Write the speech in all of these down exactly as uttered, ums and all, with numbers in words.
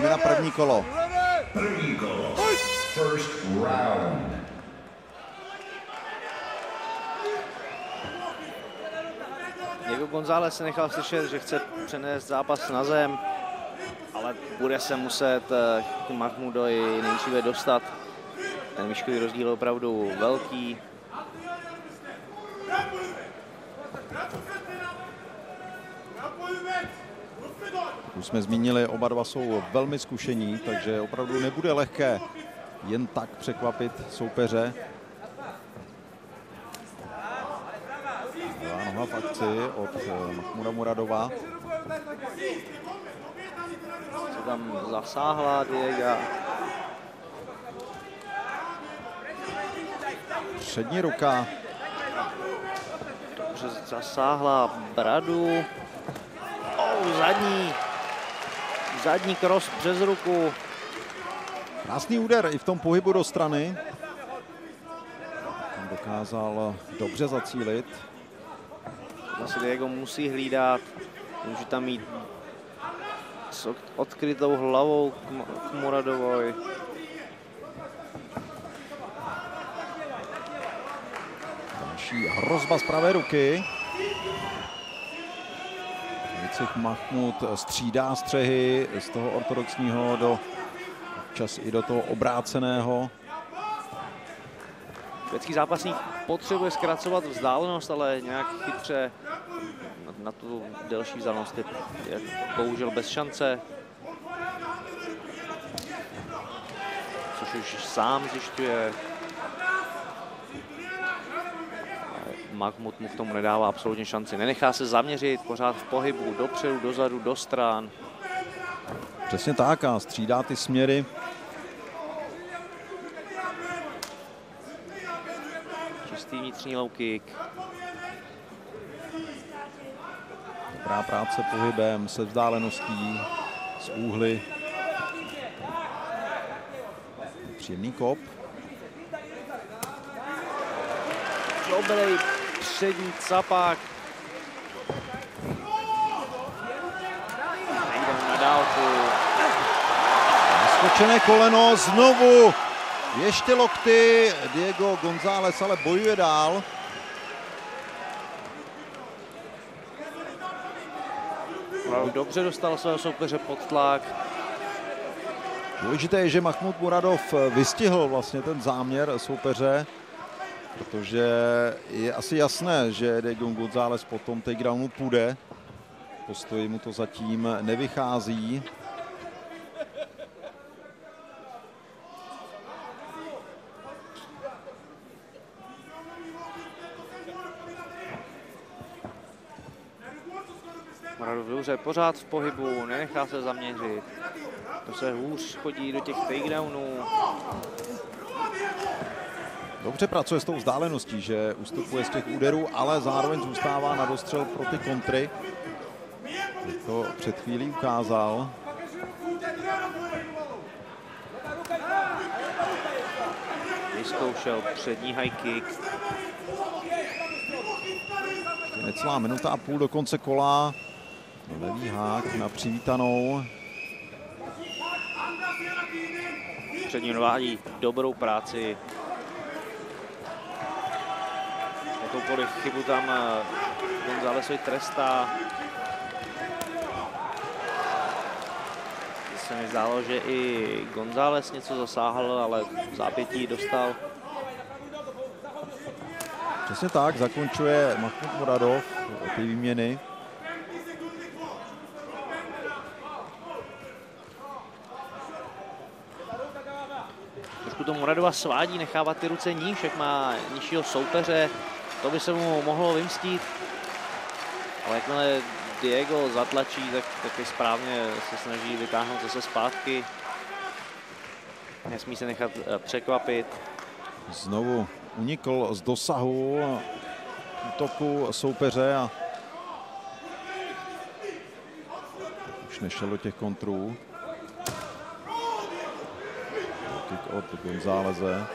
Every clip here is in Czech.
jdeme na první kolo. První kolo. First round. Diego González se nechal slyšet, že chce přenést zápas na zem, ale bude se muset k Mahmudovi nejdříve dostat. Ten výškový rozdíl je opravdu velký. Už jsme zmínili, oba dva jsou velmi zkušení, takže opravdu nebude lehké jen tak překvapit soupeře. Druhá noha v akci od Mahmuda Muradova. Se tam zasáhla Diego. Přední ruka. Dobře zasáhla bradu. Oh, zadní. Zadní cross přes ruku. Krásný úder i v tom pohybu do strany. Tam dokázal dobře zacílit. Asi Diego musí hlídat. Může tam mít s odkrytou hlavou k Muradovovi. Další hrozba z pravé ruky. Jicech Mahmud střídá střehy z toho ortodoxního do čas i do toho obráceného. Švédský zápasník potřebuje zkracovat vzdálenost, ale nějak chytře na tu delší vzdálenost je, je bohužel bez šance. Což už sám zjišťuje. Mahmud mu k tomu nedává absolutně šanci. Nenechá se zaměřit, pořád v pohybu, dopředu, dozadu, do stran. Přesně tak a střídá ty směry. Čistý vnitřní low kick. Dobrá práce pohybem, se vzdáleností, z úhly. Příjemný kop. Dobrý přední capák. Nejdeme na dálku. Naskočené koleno, znovu ještě lokty. Diego González ale bojuje dál. Dobře dostal svého soupeře pod tlak. Důležité je, že Mahmud Muradov vystihl vlastně ten záměr soupeře, protože je asi jasné, že Diego González po tom takedownu půjde. Postoji mu to zatím nevychází. Muradov dobře, pořád v pohybu, nenechá se zaměřit. To se hůř chodí do těch takedownů. Dobře pracuje s tou vzdáleností, že ustupuje z těch úderů, ale zároveň zůstává na dostřel pro ty kontry. To před chvílí ukázal. Vyzkoušel přední high kick. Necelá minuta a půl do konce kola. Levý hák na přivítanou. Přední odvádí dobrou práci. Jakoukoliv chybu tam Gonzálesovi trestá. Se mi zdálo, že i González něco zasáhl, ale v zápětí dostal. Přesně tak, zakončuje Mahmud Muradov ty výměny. Trošku to Muradova svádí, nechává ty ruce níž, jak má nižšího soupeře. To by se mu mohlo vymstít. Ale jakmile Diego zatlačí, tak taky správně se snaží vytáhnout zase zpátky. Nesmí se nechat překvapit. Znovu unikl z dosahu útoku soupeře a už nešel do těch kontrů. Kick od Gonzáleze.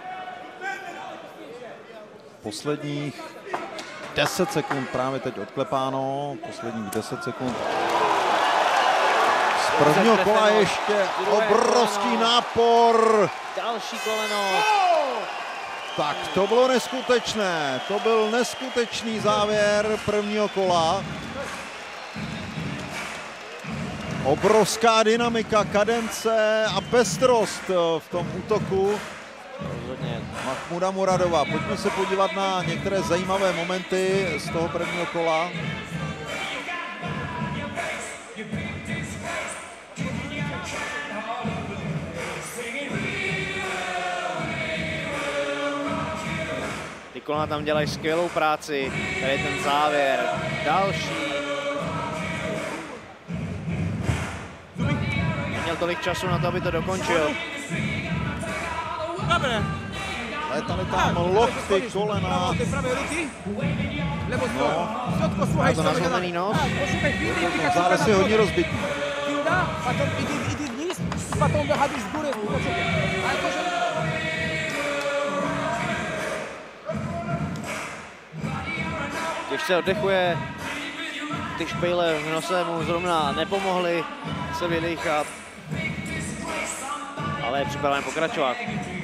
Posledních deset sekund právě teď odklepáno. Posledních deset sekund prvního kola ještě obrovský nápor. Další koleno. Tak to bylo neskutečné, to byl neskutečný závěr prvního kola. Obrovská dynamika, kadence a pestrost v tom útoku Rozhodně. Mahmuda Muradova. Pojďme se podívat na některé zajímavé momenty z toho prvního kola. Ty kolena tam dělají skvělou práci. Tady je ten závěr. Další. Neměl tolik času na to, aby to dokončil. Létaly tam lokty, kolena. No, má to nazlomený nos. González je hodně rozbitý. Těžce oddechuje. Ty špejle v nose mu zrovna nepomohly se vydýchat. Ale je připraven pokračovat.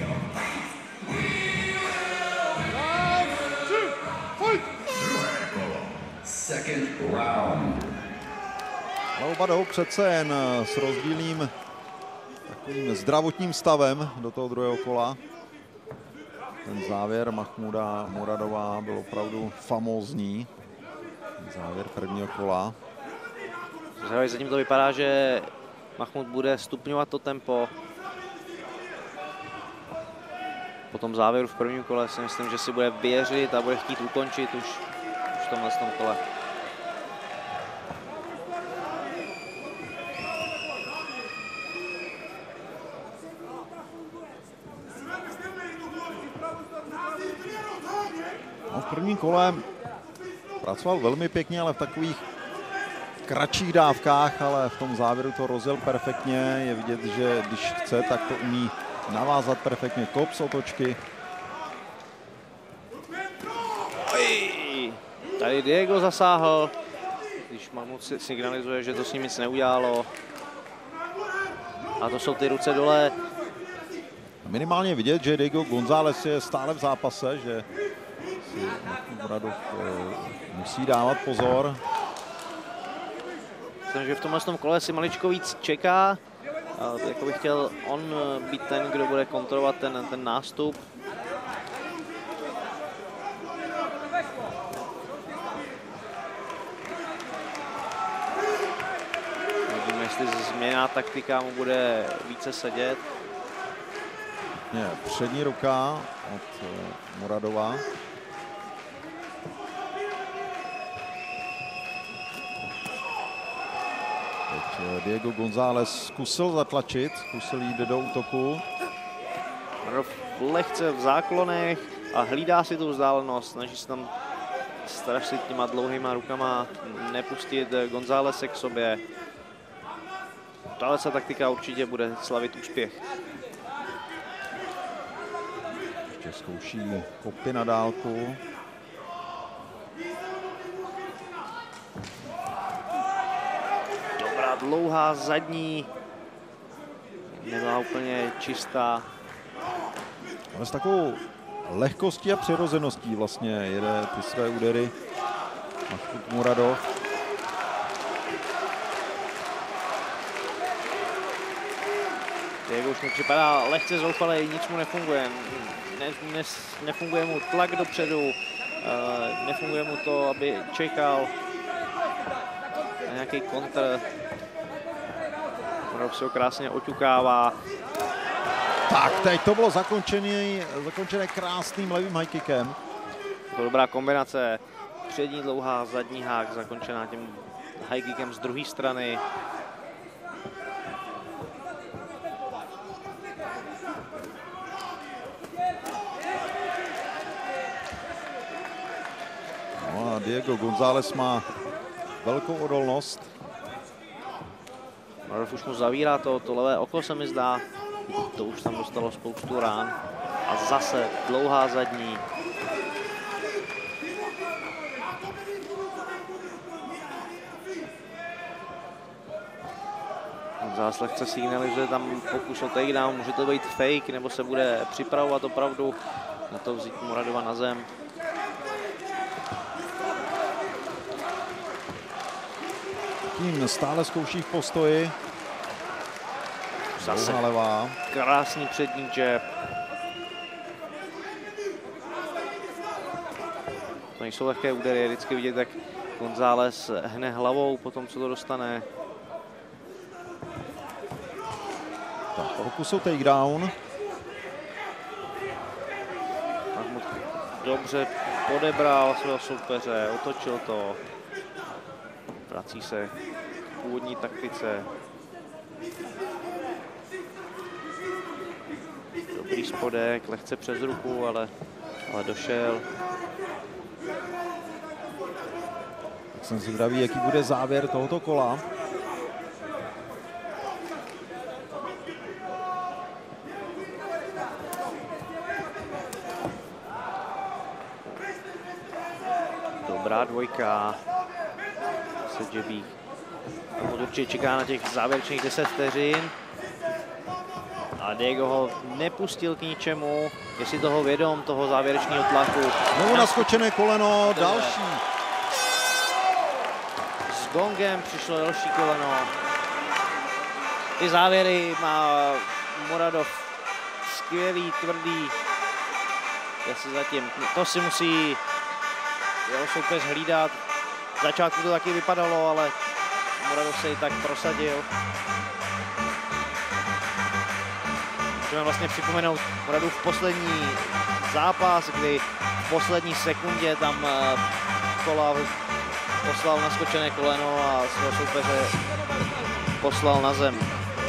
Second round. Ale oba jdou přece jen s rozdílným takovým zdravotním stavem do toho druhého kola. Ten závěr Mahmuda Muradova byl opravdu famózní. Závěr prvního kola. Zatím to vypadá, že Mahmud bude stupňovat to tempo. Po tom závěru v prvním kole si myslím, že si bude věřit a bude chtít ukončit už, už v tomhle tom kole. No, v prvním kole pracoval velmi pěkně, ale v takových kratších dávkách, ale v tom závěru to rozjel perfektně. Je vidět, že když chce, tak to umí navázat perfektně. Kop z otočky. Oj, tady Diego zasáhl, když Mahmud si signalizuje, že to s ním nic neudělalo. A to jsou ty ruce dole. Minimálně vidět, že Diego González je stále v zápase, že si Mahmud Muradov musí dávat pozor. Myslím, že v tomhle tom kole si maličko víc čeká. Jako by chtěl on být ten, kdo bude kontrolovat ten, ten nástup. Vidíme, jestli změna taktika mu bude více sedět. Je, přední ruka od Muradova. Teď Diego González zkusil zatlačit, zkusil jít do útoku. Lehce v záklonech a hlídá si tu vzdálenost, snaží se tam strašit těma dlouhýma rukama, nepustit Gonzálese k sobě. Tahle se taktika určitě bude slavit úspěch. Ještě zkouší kopy na dálku. Dobrá dlouhá zadní, nebyla úplně čistá. Ale s takovou lehkostí a přirozeností vlastně jede ty své údery Mahmud Muradov. Diego už mi připadá lehce zoufalý, nic mu nefunguje. Ne, ne, nefunguje mu tlak dopředu, uh, nefunguje mu to, aby čekal na nějaký kontr. Muradov se ho krásně oťukává. Tak, teď to bylo zakončené, zakončené krásným levým high kickem. To dobrá kombinace. Přední dlouhá, zadní hák, zakončená tím high kickem z druhé strany. No a Diego González má velkou odolnost. Muradov už mu zavírá to, to levé oko, se mi zdá. To už tam dostalo spoustu rán. A zase dlouhá zadní. Zás lehce signalizuje tam pokus o takedown, může to být fake, nebo se bude připravovat opravdu na to vzít Muradova na zem. Tím stále zkouší v postoji. Zase levá. Krásný přední jab. To nejsou lehké údery, je vždycky vidět, jak González hne hlavou po tom, co to dostane. Tak, pokus o takedown. Mahmud dobře podebral svého soupeře, otočil to. Vrací se k původní taktice. Dobrý spodek, lehce přes ruku, ale, ale došel. Tak jsem zvědavý, jaký bude závěr tohoto kola. Dobrá dvojka. Se jabí. Určitě čeká na těch závěrečných deset vteřin. A Diego ho nepustil k ničemu. Je si toho vědom, toho závěrečného tlaku. Znovu naskočené koleno, další. S gongem přišlo další koleno. Ty závěry má Muradov skvělý, tvrdý. Je si zatím, to si musí jeho soupeř hlídat. V začátku to taky vypadalo, ale Muradov se i tak prosadil. Můžeme vlastně připomenout Muradův poslední zápas, kdy v poslední sekundě tam Kola poslal naskočené koleno a svého soupeře poslal na zem.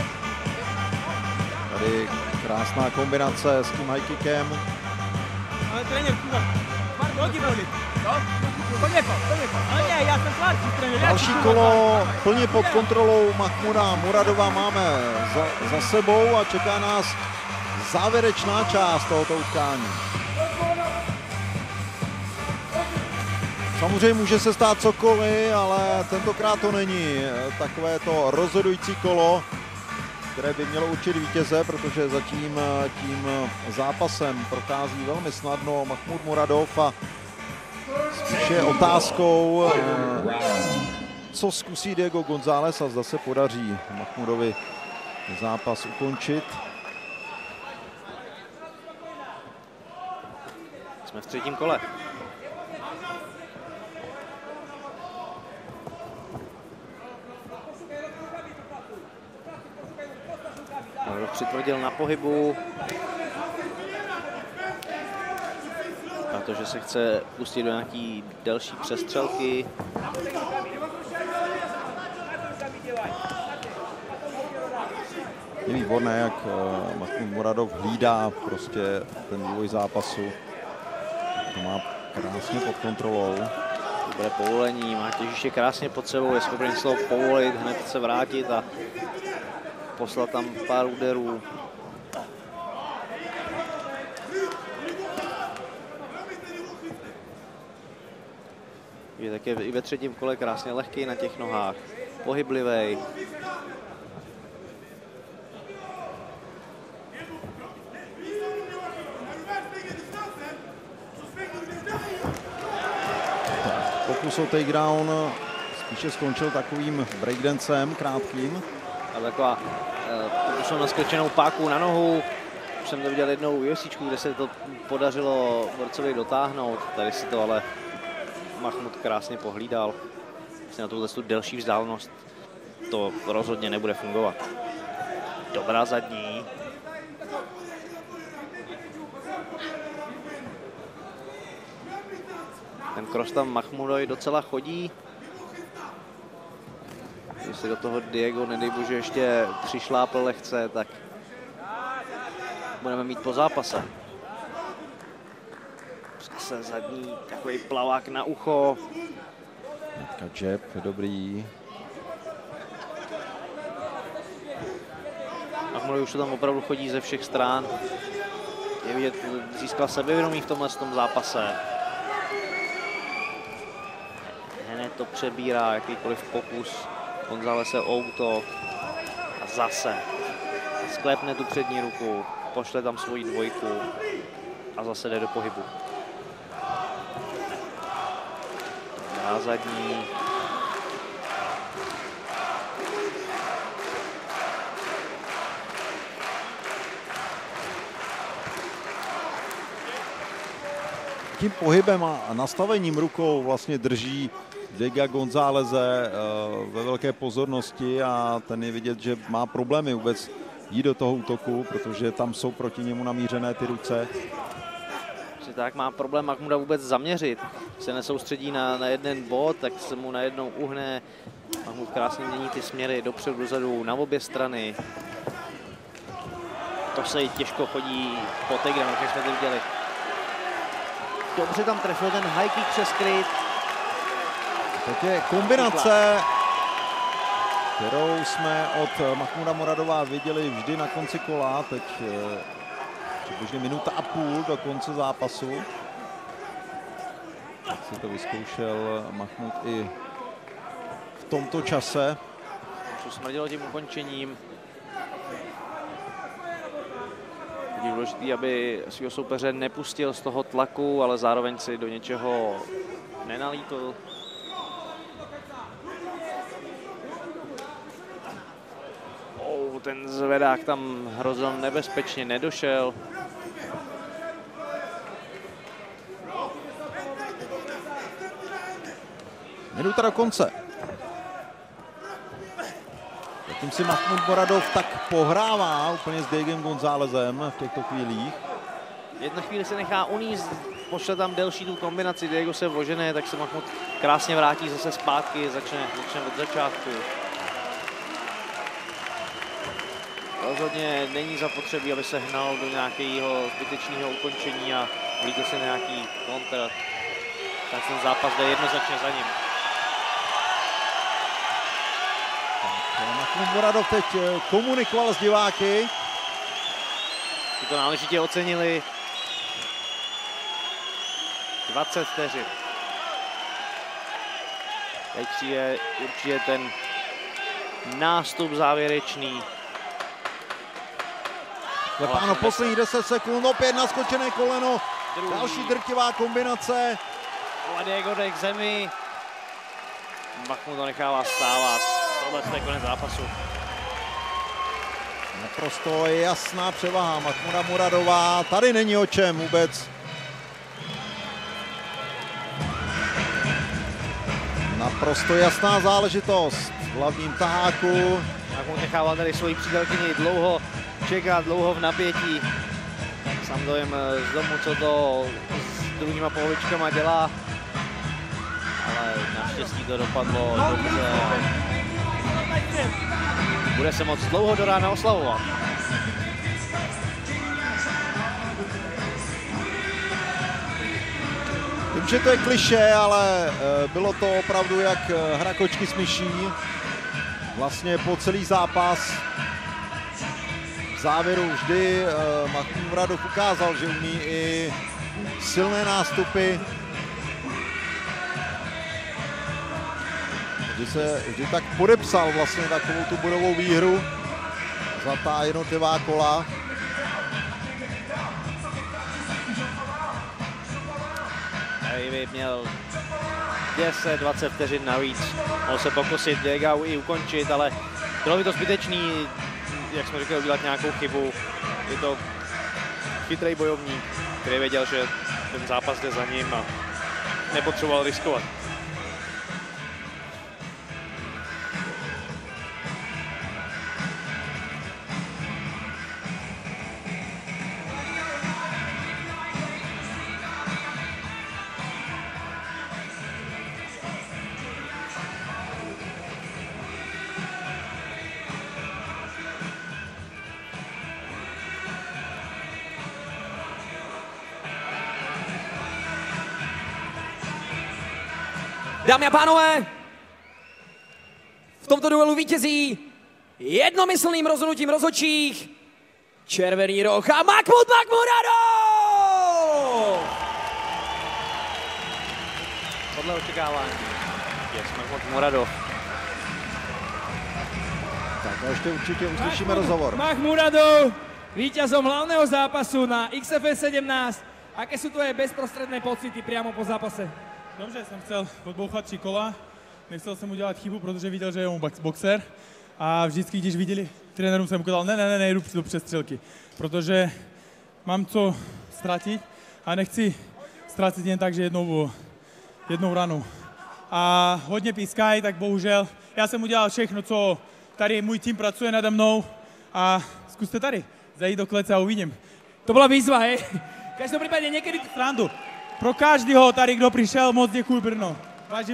Tady krásná kombinace s tím high kickem. Ale trenér, hodí boli. Poněko, poněko. Ale ne, já jsem tlačí, trenér. Další kolo plně pod kontrolou Mahmuda Muradova máme za, za sebou a čeká nás závěrečná část tohoto utkání. Samozřejmě může se stát cokoliv, ale tentokrát to není takové to rozhodující kolo, které by mělo určit vítěze, protože zatím tím zápasem prochází velmi snadno Mahmud Muradov a spíše je otázkou, co zkusí Diego González a zda se podaří Mahmudovi zápas ukončit. Jsme v třetím kole. Muradov přitvrdil na pohybu, protože se chce pustit do nějaký delší přestřelky. Je výborné, jak Mahmud Muradov hlídá prostě ten vývoj zápasu. To má krásně pod kontrolou. Dobré povolení, má těžiště krásně pod sebou, je schopný se povolit, hned se vrátit a poslat tam pár úderů. Je také i ve třetím kole krásně lehký na těch nohách, pohyblivý. Pokus o takedown spíše skončil takovým breakdancem krátkým. A taková pokus o naskočenou páku na nohu. Už jsem to viděl jednou u Josičku, kde se to podařilo borcovi dotáhnout. Tady si to ale Mahmud krásně pohlídal. Na tuhle tu delší vzdálenost to rozhodně nebude fungovat. Dobrá zadní. Ten cross tam Mahmudovi docela chodí. Když se do toho Diego, nedej bože, ještě přišlápl lehce, tak budeme mít po zápase. Zase zadní takový plavák na ucho. Jab, dobrý. Mahmudovi už to tam opravdu chodí ze všech stran. Je vidět, získal sebevědomí v tomhle tom zápase. Hned to přebírá, jakýkoliv pokus Gonzáleze o útok. A zase sklepne tu přední ruku, pošle tam svoji dvojku a zase jde do pohybu. Na zadní. Tím pohybem a nastavením rukou vlastně drží Diega Gonzáleze ve velké pozornosti a ten je vidět, že má problémy vůbec jít do toho útoku, protože tam jsou proti němu namířené ty ruce. Že tak má problém Mahmuda vůbec zaměřit. Se nesoustředí na, na jeden bod, tak se mu najednou uhne. Mahmud krásně mění ty směry dopředu, dozadu, na obě strany. To se těžko chodí po takedownu, jak jsme to viděli. Dobře tam trefil ten high kick přes kryt. Tak je kombinace, kterou jsme od Mahmuda Moradova viděli vždy na konci kola. Teď přibližně minuta a půl do konce zápasu. Tak si to vyzkoušel Mahmud i v tomto čase. Co smrdilo tím ukončením. Je důležité, aby svého soupeře nepustil z toho tlaku, ale zároveň si do něčeho nenalítl. Oh, ten zvedák tam hrozil nebezpečně, nedošel. Minuta do konce. Zatím si Mahmud Moradov tak pohrává úplně s Diegem Gonzálezem v těchto chvílích. Jedna chvíli se nechá uníst, pošle tam delší tu kombinaci, Diego se vožené, tak se Mahmud krásně vrátí zase zpátky, začne, začne od začátku. Rozhodně není zapotřebí, aby se hnal do nějakého zbytečného ukončení a vlítl se nějaký kontr. Tak ten zápas jde jednoznačně za ním. Mahmud Moradov teď komunikoval s diváky. Ti to náležitě ocenili. dvacet vteřin. Teď je určitě ten nástup závěrečný. Páno, poslední deset sekund, opět naskočené koleno. Druhý. Další drtivá kombinace. A Diego jde k zemi. Mahmud to nechává stávat. Tohle je konec zápasu. Naprosto jasná převaha Mahmuda Moradova. Tady není o čem vůbec. Naprosto jasná záležitost v hlavním taháku. Mahmud nechával tady svoji přítelkyni dlouho čekat, dlouho v napětí. Sám dojem z domu, co to s druhýma polovičkama dělá. Ale naštěstí to dopadlo dobře. Bude se moc dlouho do rána oslavovat. Vím, že to je klišé, ale bylo to opravdu jak hra kočky s myší. Vlastně po celý zápas. V závěru vždy Mahmud Moradov ukázal, že umí i silné nástupy. Vždy se vždy tak podepsal vlastně takovou tu bodovou výhru za ta jednotlivá kola. Tady měl deset dvacet vteřin navíc. Mohl se pokusit Diego i ukončit, ale bylo by to zbytečný, jak jsme řekli, udělat nějakou chybu. Je to chytrý bojovník, který věděl, že ten zápas jde za ním a nepotřeboval riskovat. Dámy a pánové, v tomto duelu vítězí jednomyslným rozhodnutím rozhodčích červený roh a Mahmud Moradov! Podle očekávání je Mahmud Moradov. Tak To ještě určitě uslyšíme rozhovor. Mahmuradov, víťazom hlavného zápasu na X F S sedemnásť. Aké sú tvoje bezprostredné pocity priamo po zápase? Dobře, jsem chcel odbouchat tři kola. Nechcel jsem udělat chybu, protože viděl, že je on boxer. A vždycky, když viděli trenérům, jsem ukázal, ne, ne, ne, nejdu do přestřelky. Protože mám co ztratit a nechci ztratit jen tak, že jednou, jednou ranu. A hodně pískají, tak bohužel. Já jsem udělal všechno, co tady můj tým pracuje nade mnou a zkuste tady zajít do klece a uvidím. To bola výzva, hej? V každom prípade niekedy... Srandu. Pro každého tady, kdo přišel, moc děkuji Brno. Vážím.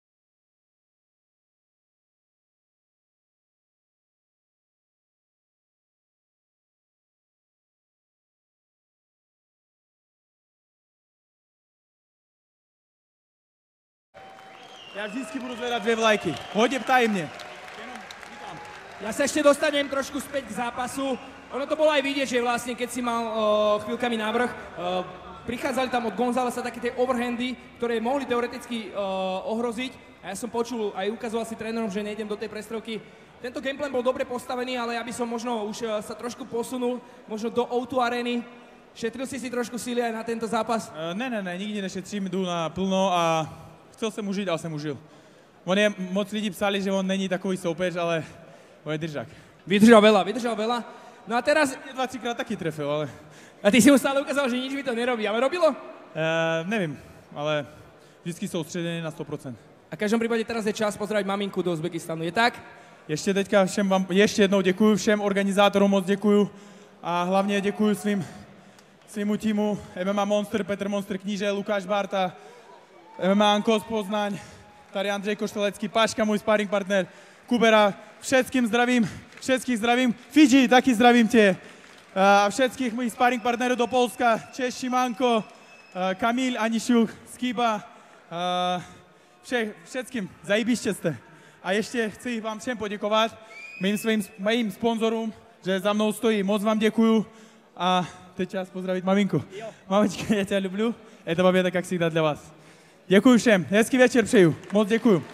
Já vždycky budu zvedat dvě vlajky. Hodně ptají mě. Ja sa ešte dostanem trošku späť k zápasu. Ono to bolo aj vidieť, že vlastne keď si mal uh, chvíľkami návrh, uh, prichádzali tam od Gonzalesa také tie overhandy, ktoré mohli teoreticky uh, ohroziť. A ja som počul, aj ukazoval si trénerom, že nejdem do tej prestrelky. Tento gameplan bol dobre postavený, ale ja by som možno už uh, sa trošku posunul, možno do ó dva arény. Šetril si si trošku síly aj na tento zápas? Uh, ne, ne, ne, nikdy nešetřím, jdu na plno a chcel jsem užít, ale jsem užil. On je, moc lidí psali, že on není takový soupeř, ale on je držák. Vydržal veľa, vydržal veľa. No a teraz... Dva, třikrát taky trefil, ale... A ty si mu stále ukázal, že nič mi to nerobí, ale robilo? Uh, nevím, ale vždycky soustředěný na sto procent. A v každom prípade teraz je čas pozdraviť maminku do Uzbekistanu, je tak? Ještě teďka všem vám, ještě jednou děkuju všem organizátorům, moc děkuju a hlavně děkuju svým, svýmu týmu M M A Monster, Petr Monster Kníže, Lukáš Barta, M M A Ankos Poznaň, tady Andřej Koštelecký, Paška, můj sparring partner, Kubera, všetkým zdravím, všetkých zdravím, Fidži, taky zdravím tě. A všetkých mojich sparring partnerů do Polska, Češ, Šimanko, Kamil, Anišuk, Skiba, vše, všetkým, zajíbiště jste. A ještě chci vám všem poděkovat, mým svým mým sponzorům, že za mnou stojí, moc vám děkuju a teď čas pozdravit maminku. Mamička, já tě lublю, это победа, как всегда, для вас. Děkuju všem, hezký večer přeju, moc děkuju.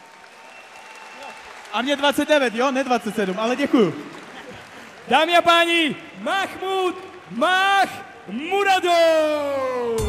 A mě dvacet devět, jo, ne dvacet sedm, ale děkuju. Dámy a páni, Mahmud Mahmuradov!